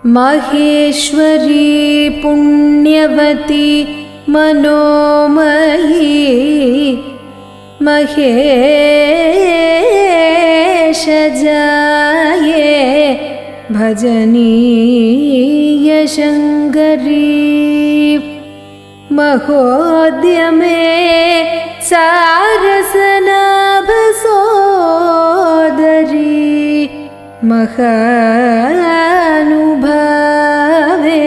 महेश्वरी पुण्यवती मनोमयी महेश जाये भजनीय शंकरी महोद्यमे सारसनाभ सोदरी महानुभावे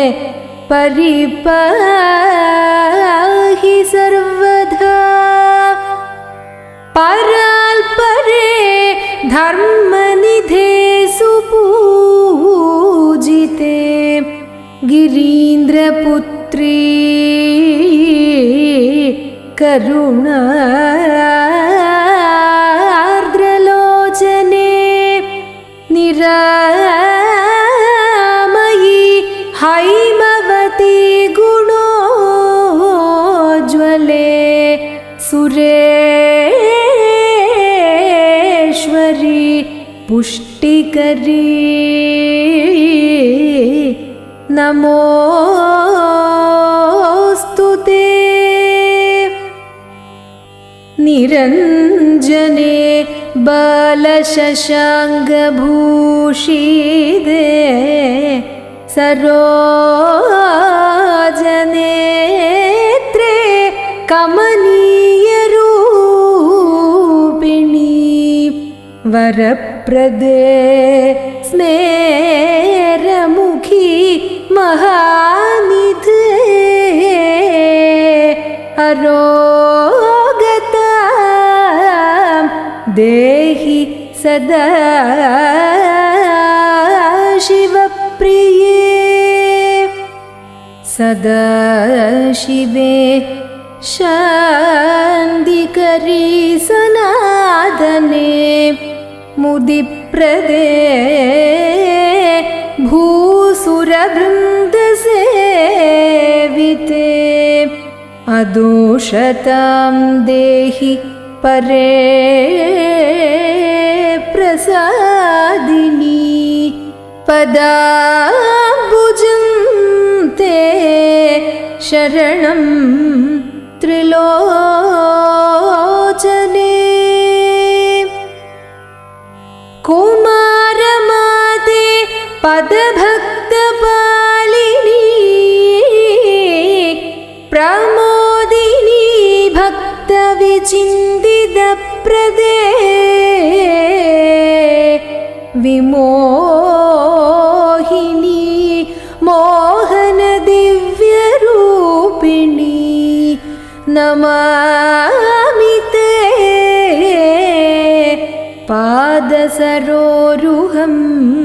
परिपाहि सर्वदा पराल्परे धर्मनिधे सुपूजिते गिरीन्द्रपुत्री करुणार्द्रलोचने निरामयी हैमवती गुणोज्ज्वले सुरेश्वरी पुष्टिकरी नमोस्तुते निरञ्जने बालशशाङ्कभूषिते सरोजनेत्रे कमनीयरूपिणी वरप्रदे स्मेरमुखी महानिधे अरोगतां देहि सदा शिवप्रिये सदा शिवे शान्तिकरी सनातने मुदिप्रदे भूसुरवृन्दसेविते अदोषतां देहि परे प्रसादिनी पदाम्बुजं ते शरणं त्रिलोचने कुमारमाते पदभक्तपालिनी प्रमोदिनी भक्तविचिन्तितप्रदे विमोहिनी मोहनदिव्यरूपिणी नमामि ते पादसरोरुहं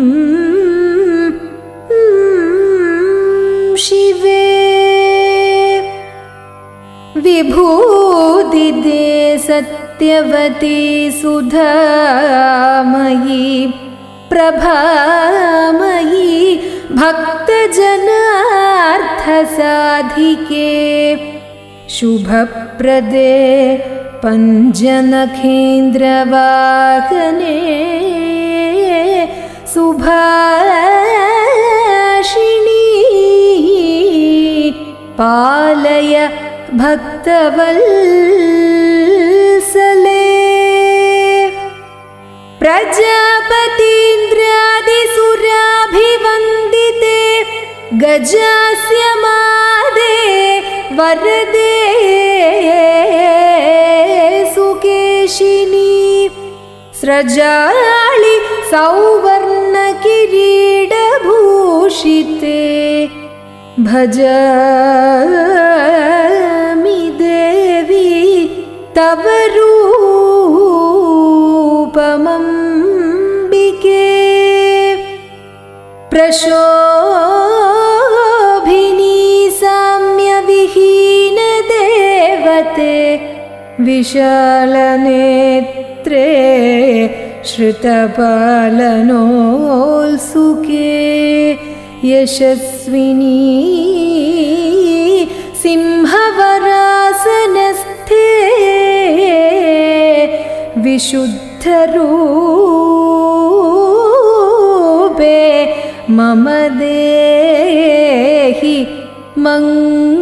शिवे विभूतिदे सत्यवती सुधामयी प्रभामयी भक्तजनार्थसाधिके शुभप्रदे पञ्चनखेन्द्रवाहने सुभाषिणी पालय भक्तवत्सले प्रजापतीन्द्रादिसुराभिवन्दिते गजास्यमादे वरदे सुकेशिनी स्रजाळि सौवर्णकिरीटभूषिते भजामि देवी तव रूपमम्बिके प्रशोभिनी साम्यविहीन देवते विशालनेत्रे श्रुतपालनोत्सुके यशस्विनी सिंहवरासनस्थे विशुद्धरूपे मम देहि मङ्गलम्।